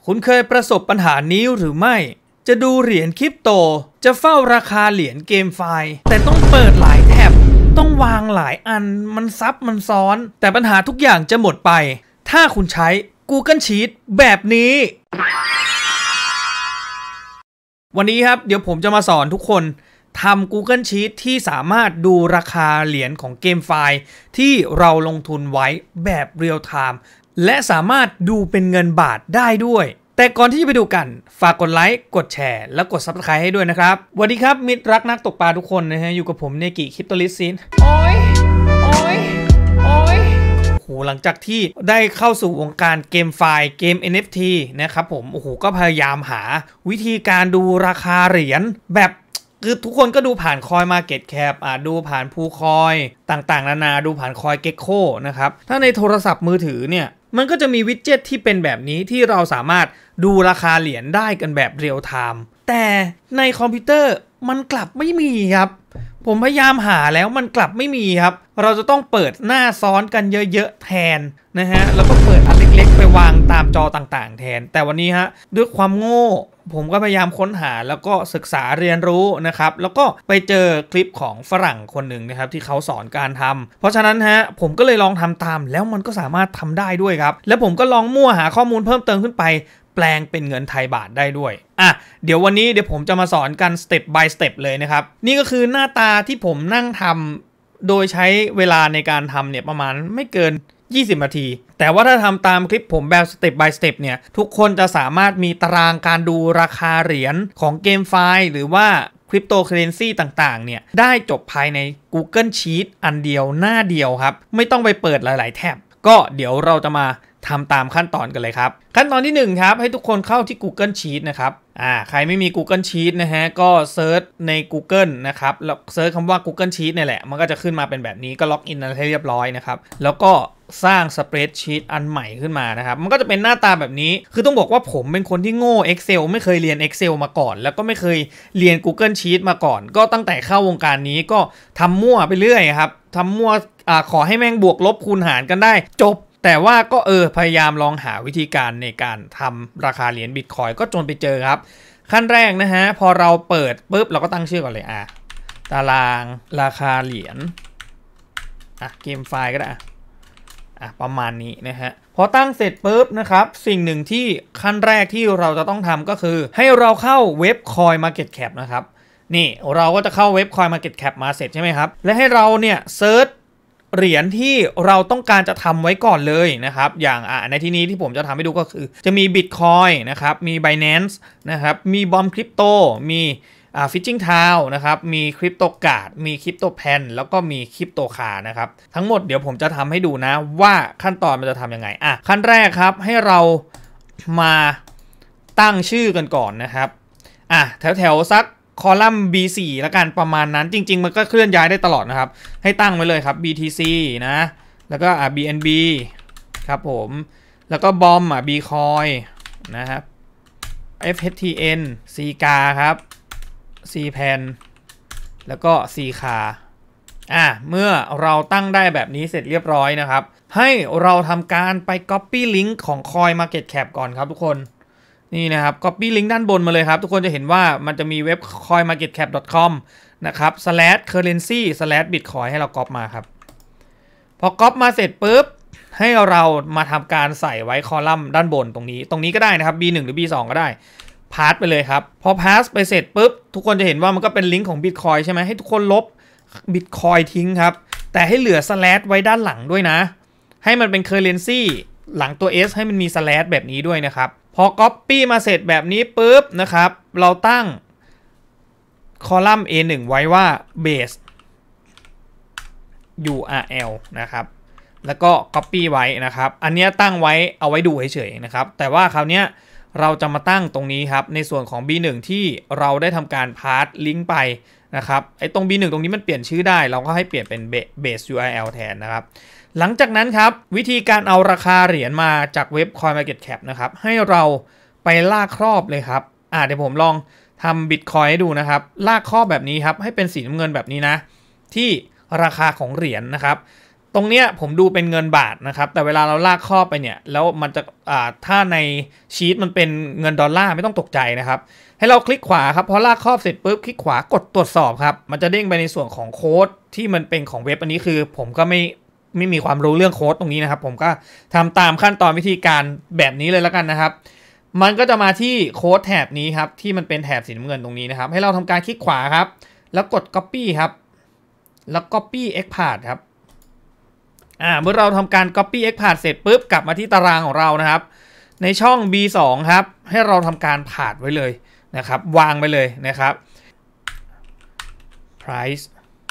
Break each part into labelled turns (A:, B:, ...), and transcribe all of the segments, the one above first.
A: คุณเคยประสบปัญหานี้หรือไม่จะดูเหรียญคริปโตจะเฝ้าราคาเหรียญเกมไฟล์แต่ต้องเปิดหลายแท็บต้องวางหลายอันมันซับมันซ้อนแต่ปัญหาทุกอย่างจะหมดไปถ้าคุณใช้ Google Sheet แบบนี้วันนี้ครับเดี๋ยวผมจะมาสอนทุกคนทำ Google Sheet ที่สามารถดูราคาเหรียญของเกมไฟล์ที่เราลงทุนไว้แบบเรียลไทม์และสามารถดูเป็นเงินบาทได้ด้วยแต่ก่อนที่จะไปดูกันฝากกดไลค์กดแชร์และกด Subscribe ให้ด้วยนะครับสวัสดีครับมิตรรักนักตกปลาทุกคนนะฮะอยู่กับผมเนกิคริปโตลิสซินโอ้ยโหหลังจากที่ได้เข้าสู่วงการเกมไฟล์เกม NFT นะครับผมโอ้โหก็พยายามหาวิธีการดูราคาเหรียญแบบคือทุกคนก็ดูผ่านคอยมาเก็ตแคปดูผ่านพูคอยต่างๆนานาดูผ่านคอยเก็กโคนะครับถ้าในโทรศัพท์มือถือเนี่ยมันก็จะมีวิดเจ็ตที่เป็นแบบนี้ที่เราสามารถดูราคาเหรียญได้กันแบบเรียลไทม์แต่ในคอมพิวเตอร์มันกลับไม่มีครับผมพยายามหาแล้วมันกลับไม่มีครับเราจะต้องเปิดหน้าซ้อนกันเยอะๆแทนนะฮะแล้วก็เปิดอันเล็กๆไปวางตามจอต่างๆแทนแต่วันนี้ฮะด้วยความโง่ผมก็พยายามค้นหาแล้วก็ศึกษาเรียนรู้นะครับแล้วก็ไปเจอคลิปของฝรั่งคนหนึ่งนะครับที่เขาสอนการทำเพราะฉะนั้นฮะผมก็เลยลองทำตามแล้วมันก็สามารถทำได้ด้วยครับแล้วผมก็ลองมั่วหาข้อมูลเพิ่มเติมขึ้นไปแปลงเป็นเงินไทยบาทได้ด้วยเดี๋ยววันนี้ผมจะมาสอนกันสเต็ป by สเต็ปเลยนะครับนี่ก็คือหน้าตาที่ผมนั่งทำโดยใช้เวลาในการทำเนี่ยประมาณไม่เกิน20 นาทีแต่ว่าถ้าทำตามคลิปผมแบบสเต็ป by สเต็ปเนี่ยทุกคนจะสามารถมีตารางการดูราคาเหรียญของเกมไฟล์หรือว่าคริปโตเคอเรนซีต่างๆเนี่ยได้จบภายใน Google Sheet อันเดียวหน้าเดียวครับไม่ต้องไปเปิดหลายๆแท็บก็เดี๋ยวเราจะมาทำตามขั้นตอนกันเลยครับขั้นตอนที่1ครับให้ทุกคนเข้าที่ Google Sheet นะครับใครไม่มี Google Sheet นะฮะก็เซิร์ชใน Google นะครับแล้วเซิร์ชคำว่า Google Sheet เนี่ยแหละมันก็จะขึ้นมาเป็นแบบนี้ก็ล็อกอินให้เรียบร้อยนะครับแล้วก็สร้าง Spreadsheet อันใหม่ขึ้นมานะครับมันก็จะเป็นหน้าตาแบบนี้คือต้องบอกว่าผมเป็นคนที่โง่ Excel ไม่เคยเรียน Excel มาก่อนแล้วก็ไม่เคยเรียน Google Sheet มาก่อนก็ตั้งแต่เข้าวงการนี้ก็ทำมั่วไปเรื่อยครับทำมั่วขอให้แม่งบวกลบคูณหารกันได้จบแต่ว่าก็พยายามลองหาวิธีการในการทำราคาเหรียญบิตคอยก็จนไปเจอครับขั้นแรกนะฮะพอเราเปิดปุ๊บเราก็ตั้งชื่อก่อนเลยตารางราคาเหรียญเกมไฟล์ก็ได้ประมาณนี้นะฮะพอตั้งเสร็จปุ๊บนะครับสิ่งหนึ่งที่ขั้นแรกที่เราจะต้องทำก็คือให้เราเข้าเว็บ CoinMarketCap นะครับนี่เราก็จะเข้าเว็บ CoinMarketCap มาเสร็จใช่ไหมครับและให้เราเนี่ยเซิร์ชเหรียญที่เราต้องการจะทำไว้ก่อนเลยนะครับอย่างในที่นี้ที่ผมจะทำให้ดูก็คือจะมี Bitcoin นะครับมี Binance นะครับมี Bomb Crypto มีFishing Town นะครับมีคริปโตการ์ดมีคริปโตแพนแล้วก็มีคริปโตคานะครับทั้งหมดเดี๋ยวผมจะทำให้ดูนะว่าขั้นตอนมันจะทำยังไงขั้นแรกครับให้เรามาตั้งชื่อกันก่อนนะครับแถวสักคอลัมน์ B4 แล้วกันประมาณนั้นจริงๆมันก็เคลื่อนย้ายได้ตลอดนะครับให้ตั้งไว้เลยครับ BTC นะแล้วก็BNB ครับผมแล้วก็บอมBcoin นะครับ FHTN CGA ครับCPAN แล้วก็ CCA เมื่อเราตั้งได้แบบนี้เสร็จเรียบร้อยนะครับให้เราทำการไป Copy Link ของ CoinMarketCap ก่อนครับทุกคนนี่นะครับ Copy Link ด้านบนมาเลยครับทุกคนจะเห็นว่ามันจะมีเว็บ coinmarketcap.com นะครับ /currency/bitcoin ให้เราก๊อปมาครับพอก๊อปมาเสร็จปุ๊บให้เรามาทำการใส่ไว้คอลัมน์ด้านบนตรงนี้ก็ได้นะครับ B1 หรือ B2 ก็ได้พาสไปเลยครับพอพาสไปเสร็จปุ๊บทุกคนจะเห็นว่ามันก็เป็นลิงก์ของ Bitcoin ใช่ไหมให้ทุกคนลบ Bitcoin ทิ้งครับแต่ให้เหลือ slash ไว้ด้านหลังด้วยนะให้มันเป็น currency หลังตัว S ให้มันมี slash แบบนี้ด้วยนะครับพอ copy มาเสร็จแบบนี้ปุ๊บนะครับเราตั้งคอลัมน์ A1 ไว้ว่า base URL นะครับแล้วก็ copy ไว้นะครับอันนี้ตั้งไว้เอาไว้ดูเฉยๆนะครับแต่ว่าคราวนี้เราจะมาตั้งตรงนี้ครับในส่วนของ B1 ที่เราได้ทำการพาสลิงก์ไปนะครับตรง B1 ตรงนี้มันเปลี่ยนชื่อได้เราก็ให้เปลี่ยนเป็น base URL แทนนะครับหลังจากนั้นครับวิธีการเอาราคาเหรียญมาจากเว็บ CoinMarketCap นะครับให้เราไปลากครอบเลยครับเดี๋ยวผมลองทำ Bitcoin ให้ดูนะครับลากครอบแบบนี้ครับให้เป็นสีน้ำเงินแบบนี้นะที่ราคาของเหรียญนะครับตรงเนี้ยผมดูเป็นเงินบาทนะครับแต่เวลาเราลากข้อไปเนี่ยแล้วมันจะถ้าในชีตมันเป็นเงินดอลลาร์ไม่ต้องตกใจนะครับให้เราคลิกขวาครับพอลากข้อเสร็จปุ๊บคลิกขวากดตรวจสอบครับมันจะเด้งไปในส่วนของโค้ดที่มันเป็นของเว็บอันนี้คือผมก็ไม่มีความรู้เรื่องโค้ดตรงนี้นะครับผมก็ทำตามขั้นตอนวิธีการแบบนี้เลยแล้วกันนะครับมันก็จะมาที่โค้ดแถบนี้ครับที่มันเป็นแถบสีน้ำเงินตรงนี้นะครับให้เราทำการคลิกขวาครับแล้วกด copy ครับแล้ว copy export ครับเมื่อเราทำการ copy export เสร็จปุ๊บกลับมาที่ตารางของเรานะครับในช่อง B2 ครับให้เราทำการผ่านไว้เลยนะครับวางไปเลยนะครับ price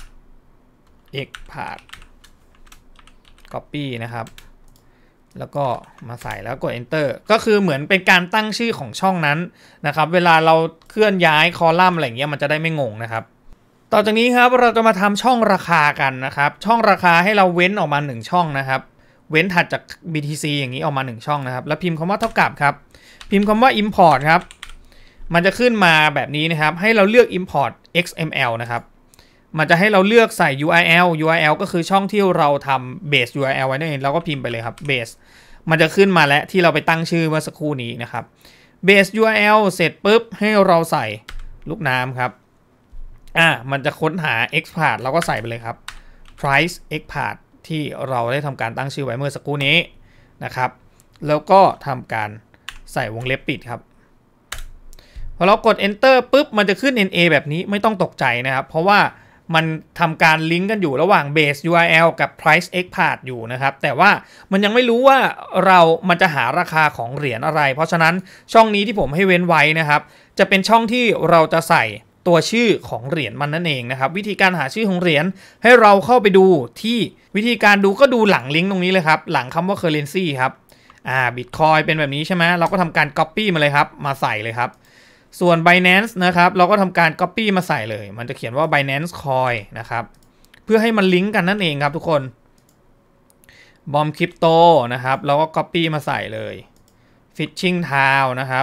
A: export copy นะครับแล้วก็มาใส่แล้วกด enter ก็คือเหมือนเป็นการตั้งชื่อของช่องนั้นนะครับเวลาเราเคลื่อนย้ายคอลัมน์อะไรเงี้ยมันจะได้ไม่งงนะครับต่อจากนี้ครับเราจะมาทำช่องราคากันนะครับช่องราคาให้เราเว้นออกมา1ช่องนะครับเว้นถัดจาก BTC อย่างนี้ออกมา1ช่องนะครับแล้วพิมพ์คำว่าเท่ากับครับพิมพ์คำว่า import ครับมันจะขึ้นมาแบบนี้นะครับให้เราเลือก import XML นะครับมันจะให้เราเลือกใส่ URL ก็คือช่องที่เราทำ base URL ไว้นั่นเองเราก็พิมพ์ไปเลยครับ base มันจะขึ้นมาแล้วที่เราไปตั้งชื่อเมื่อสักครู่นี้นะครับ base URL เสร็จปุ๊บให้เราใส่ลูกน้ำครับมันจะค้นหา export เราก็ใส่ไปเลยครับ price export ที่เราได้ทำการตั้งชื่อไว้เมื่อสักครู่นี้นะครับแล้วก็ทำการใส่วงเล็บปิดครับพอเรากด enter ปุ๊บมันจะขึ้น NA แบบนี้ไม่ต้องตกใจนะครับเพราะว่ามันทำการลิงก์กันอยู่ระหว่าง base URL กับ price export อยู่นะครับแต่ว่ามันยังไม่รู้ว่ามันจะหาราคาของเหรียญอะไรเพราะฉะนั้นช่องนี้ที่ผมให้เว้นไว้นะครับจะเป็นช่องที่เราจะใส่ตัวชื่อของเหรียญมันนั่นเองนะครับวิธีการหาชื่อของเหรียญให้เราเข้าไปดูที่วิธีการดูก็ดูหลังลิงก์ตรงนี้เลยครับหลังคำว่า currency ครับBitcoin เป็นแบบนี้ใช่ไหมเราก็ทำการ copy มาเลยครับมาใส่เลยครับส่วน Binance นะครับเราก็ทำการ copy มาใส่เลยมันจะเขียนว่า Binance Coin นะครับเพื่อให้มันลิงก์กันนั่นเองครับทุกคน Bomb Crypto นะครับเราก็ copy มาใส่เลย Fishing Town นะครับ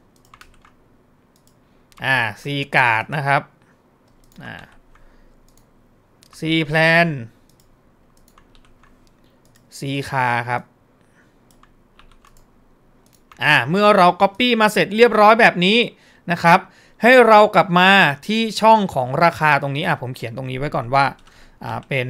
A: C Card นะครับC Plan C Car ครับเมื่อเรา copy มาเสร็จเรียบร้อยแบบนี้นะครับให้เรากลับมาที่ช่องของราคาตรงนี้ผมเขียนตรงนี้ไว้ก่อนว่าเป็น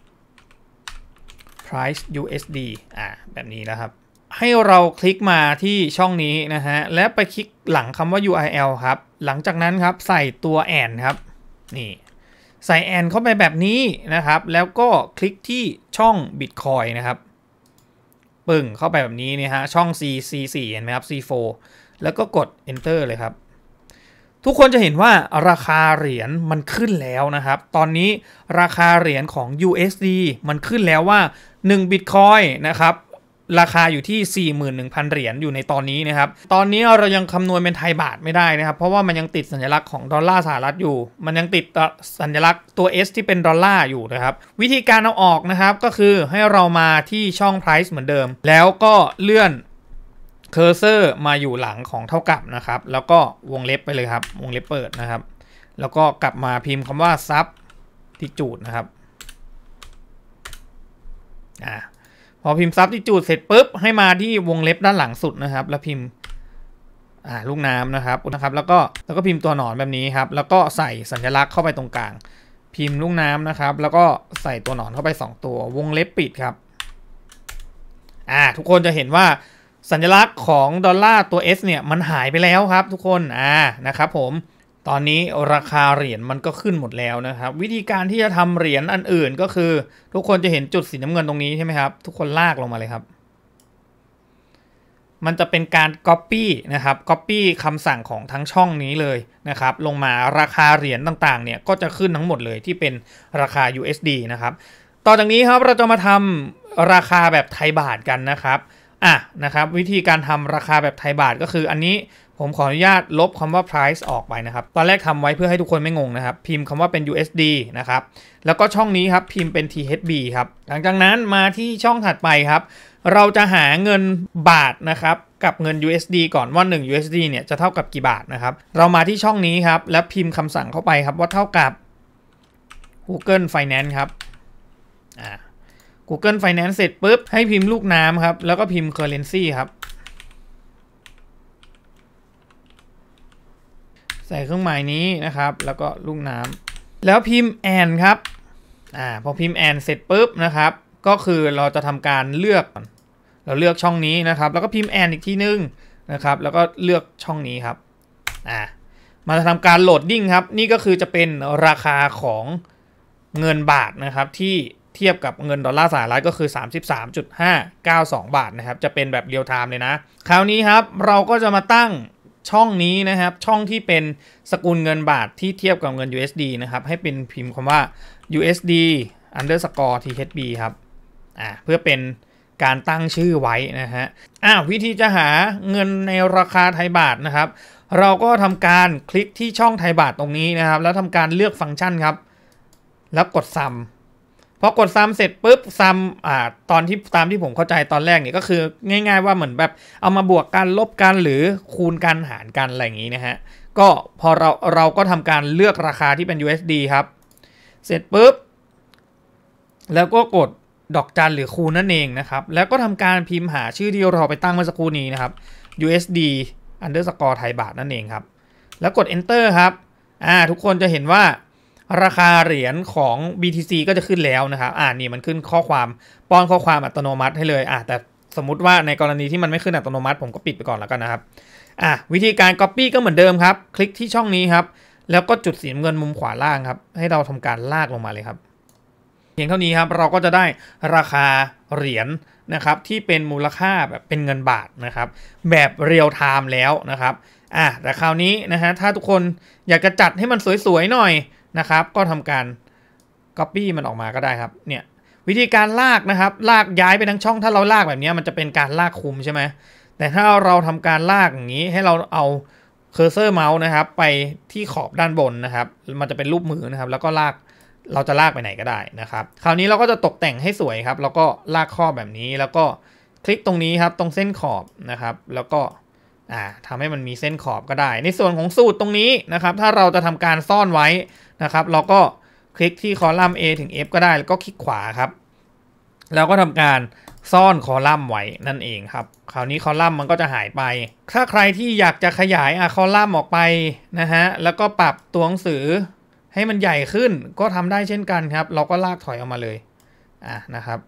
A: price USD แบบนี้นะครับให้เราคลิกมาที่ช่องนี้นะฮะและไปคลิกหลังคำว่า URL ครับหลังจากนั้นครับใส่ตัว and ครับนี่ใส่ and เข้าไปแบบนี้นะครับแล้วก็คลิกที่ช่อง Bitcoin นะครับปึ่งเข้าไปแบบนี้นะฮะช่อง C4 เห็นไหมครับ C4 แล้วก็กด enter เลยครับทุกคนจะเห็นว่าราคาเหรียญมันขึ้นแล้วนะครับตอนนี้ราคาเหรียญของ USD มันขึ้นแล้วว่า1 Bitcoin นะครับราคาอยู่ที่ 41,000 เหรียญอยู่ในตอนนี้นะครับตอนนี้เรายังคำนวณเป็นไทยบาทไม่ได้นะครับเพราะว่ามันยังติดสัญลักษณ์ของดอลลาร์สหรัฐอยู่มันยังติดสัญลักษณ์ตัว S ที่เป็นดอลลาร์อยู่นะครับวิธีการเอาออกนะครับก็คือให้เรามาที่ช่อง price เหมือนเดิมแล้วก็เลื่อนเคอร์เซอร์มาอยู่หลังของเท่ากับนะครับแล้วก็วงเล็บไปเลยครับวงเล็บเปิดนะครับแล้วก็กลับมาพิมพ์คำว่า substitute นะครับพอพิมพ์ substitute เสร็จปุ๊บให้มาที่วงเล็บด้านหลังสุดนะครับแล้วพิมพ์ลูกน้ำนะครับแล้วก็พิมพ์ตัวหนอนแบบนี้ครับแล้วก็ใส่สัญลักษณ์เข้าไปตรงกลางพิมพ์ลูกน้ำนะครับแล้วก็ใส่ตัวหนอนเข้าไป2ตัววงเล็บปิดครับทุกคนจะเห็นว่าสัญลักษณ์ของดอลลาร์ตัว S เนี่ยมันหายไปแล้วครับทุกคนนะครับผมตอนนี้ราคาเหรียญมันก็ขึ้นหมดแล้วนะครับวิธีการที่จะทำเหรียญอันอื่นก็คือทุกคนจะเห็นจุดสีน้ำเงินตรงนี้ใช่ไหมครับทุกคนลากลงมาเลยครับมันจะเป็นการ copy นะครับ copy คำสั่งของทั้งช่องนี้เลยนะครับลงมาราคาเหรียญต่างๆเนี่ยก็จะขึ้นทั้งหมดเลยที่เป็นราคา USD นะครับต่อจากนี้ครับเราจะมาทำราคาแบบไทยบาทกันนะครับนะครับวิธีการทำราคาแบบไทยบาทก็คืออันนี้ผมขออนุญาตลบคำว่า price ออกไปนะครับตอนแรกทำไว้เพื่อให้ทุกคนไม่งงนะครับพิมพ์คำว่าเป็น USD นะครับแล้วก็ช่องนี้ครับพิมพ์เป็น THB ครับหลังจากนั้นมาที่ช่องถัดไปครับเราจะหาเงินบาทนะครับกับเงิน USD ก่อนว่า1 USD เนี่ยจะเท่ากับกี่บาทนะครับเรามาที่ช่องนี้ครับแล้วพิมพ์คำสั่งเข้าไปครับว่าเท่ากับ Google Finance ครับ Google Finance เสร็จปุ๊บให้พิมพ์ลูกน้ำครับแล้วก็พิมพ์ currency ครับใส่เครื่องหมายนี้นะครับแล้วก็ลูกน้ำแล้วพิมพ์ and ครับพอพิมพ์ and เสร็จปุ๊บนะครับก็คือเราจะทำการเลือกช่องนี้นะครับแล้วก็พิมพ์ and อีกทีนึงนะครับแล้วก็เลือกช่องนี้ครับมาทำการโหลดดิ้งครับนี่ก็คือจะเป็นราคาของเงินบาทนะครับที่เทียบกับเงินดอลลาร์สหรัฐก็คือ 33.592 บาทนะครับจะเป็นแบบเรียลไทม์เลยนะคราวนี้ครับเราก็จะมาตั้งช่องนี้นะครับช่องที่เป็นสกุลเงินบาทที่เทียบกับเงิน USD นะครับให้เป็นพิมพ์คำว่า USD underscore THB ครับเพื่อเป็นการตั้งชื่อไว้นะฮะวิธีจะหาเงินในราคาไทยบาทนะครับเราก็ทำการคลิกที่ช่องไทยบาทตรงนี้นะครับแล้วทำการเลือกฟังก์ชันครับแล้วกดซัมพอกดซัมเสร็จปุ๊บซัมตามที่ผมเข้าใจตอนแรกเนี่ยก็คือง่ายๆว่าเหมือนแบบเอามาบวกกันลบกันหรือคูณกันหารกันอะไรอย่างนี้นะฮะก็พอเราก็ทำการเลือกราคาที่เป็น USD ครับเสร็จปุ๊บแล้วก็กดดอกจันหรือคูณนั่นเองนะครับแล้วก็ทำการพิมพ์หาชื่อที่เราไปตั้งเมื่อสักครู่นี้นะครับ USD underscore ไทยบาทนั่นเองครับแล้วกด enter ครับทุกคนจะเห็นว่าราคาเหรียญของ BTC ก็จะขึ้นแล้วนะครับนี่มันขึ้นข้อความป้อนข้อความอัตโนมัติให้เลยแต่สมมุติว่าในกรณีที่มันไม่ขึ้นอัตโนมัติผมก็ปิดไปก่อนแล้วกันนะครับวิธีการ copy ก็เหมือนเดิมครับคลิกที่ช่องนี้ครับแล้วก็จุดสีน้ำเงินมุมขวาล่างครับให้เราทำการลากลงมาเลยครับเพียงเท่านี้ครับเราก็จะได้ราคาเหรียญนะครับที่เป็นมูลค่าแบบเป็นเงินบาทนะครับแบบเรียลไทม์แล้วนะครับแต่คราวนี้นะฮะถ้าทุกคนอยากจะจัดให้มันสวยๆหน่อยนะครับก็ทำการ copy มันออกมาก็ได้ครับเนี่ยวิธีการลากนะครับลากย้ายไปทั้งช่องถ้าเราลากแบบนี้มันจะเป็นการลากคุมใช่ไหมแต่ถ้าเราทำการลากอย่างนี้ให้เราเอาเคอร์เซอร์เมาส์นะครับไปที่ขอบด้านบนนะครับมันจะเป็นรูปมือนะครับแล้วก็ลากเราจะลากไปไหนก็ได้นะครับคราวนี้เราก็จะตกแต่งให้สวยครับแล้วก็ลากข้อแบบนี้แล้วก็คลิกตรงนี้ครับตรงเส้นขอบนะครับแล้วก็ทำให้มันมีเส้นขอบก็ได้ในส่วนของสูตรตรงนี้นะครับถ้าเราจะทำการซ่อนไว้นะครับเราก็คลิกที่คอลัมน์ A ถึง F ก็ได้แล้วก็คลิกขวาครับแล้วก็ทำการซ่อนคอลัมน์ไว้นั่นเองครับคราวนี้คอลัมน์มันก็จะหายไปถ้าใครที่อยากจะขยายคอลัมน์ออกไปนะฮะแล้วก็ปรับตัวหนังสือให้มันใหญ่ขึ้นก็ทำได้เช่นกันครับเราก็ลากถอยออกมาเลยนะครับ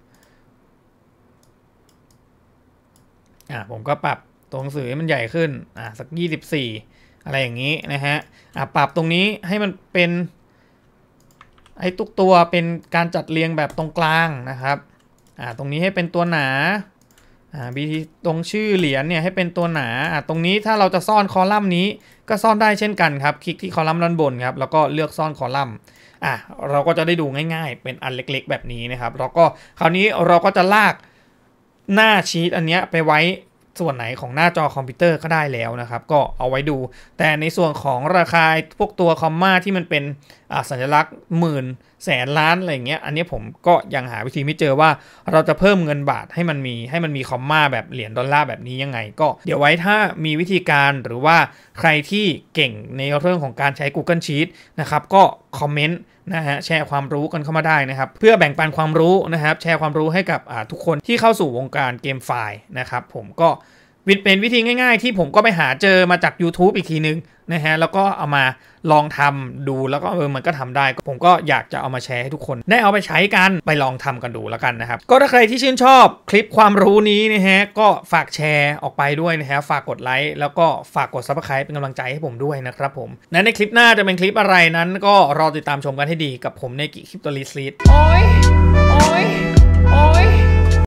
A: ผมก็ปรับตัวหนังสือให้มันใหญ่ขึ้นสัก24อะไรอย่างนี้นะฮะปรับตรงนี้ให้มันเป็นทุกตัวเป็นการจัดเรียงแบบตรงกลางนะครับตรงนี้ให้เป็นตัวหนาBT ตรงชื่อเหรียญเนี่ยให้เป็นตัวหนาตรงนี้ถ้าเราจะซ่อนคอลัมน์นี้ก็ซ่อนได้เช่นกันครับคลิกที่คอลัมน์ด้านบนครับแล้วก็เลือกซ่อนคอลัมน์เราก็จะได้ดูง่ายๆเป็นอันเล็กๆแบบนี้นะครับแล้วก็คราวนี้เราก็จะลากหน้าชีตอันนี้ไปไว้ส่วนไหนของหน้าจอคอมพิวเตอร์ก็ได้แล้วนะครับก็เอาไว้ดูแต่ในส่วนของราคาพวกตัวคอมมาที่มันเป็นสัญลักษณ์หมื่นแสนล้านอะไรอย่างเงี้ยอันนี้ผมก็ยังหาวิธีไม่เจอว่าเราจะเพิ่มเงินบาทให้มันมีคอมมาแบบเหรียญดอลลาร์แบบนี้ยังไงก็เดี๋ยวไว้ถ้ามีวิธีการหรือว่าใครที่เก่งในเรื่องของการใช้ Google Sheet นะครับก็คอมเมนต์นะฮะแชร์ความรู้กันเข้ามาได้นะครับเพื่อแบ่งปันความรู้นะครับแชร์ความรู้ให้กับทุกคนที่เข้าสู่วงการเกมไฟล์นะครับผมก็เป็นวิธีง่ายๆที่ผมก็ไปหาเจอมาจาก YouTube อีกทีนึงนะฮะแล้วก็เอามาลองทำดูแล้วก็มันก็ทำได้ผมก็อยากจะเอามาแชร์ให้ทุกคนได้เอาไปใช้กันไปลองทำกันดูแล้วกันนะครับก็ถ้าใครที่ชื่นชอบคลิปความรู้นี้นะฮะก็ฝากแชร์ออกไปด้วยนะฮะฝากกดไลค์แล้วก็ฝากกด Subscribe เป็นกำลังใจให้ผมด้วยนะครับผมในคลิปหน้าจะเป็นคลิปอะไรนั้นก็รอติดตามชมกันให้ดีกับผมในกิคริปโตลิสต์โอ้ย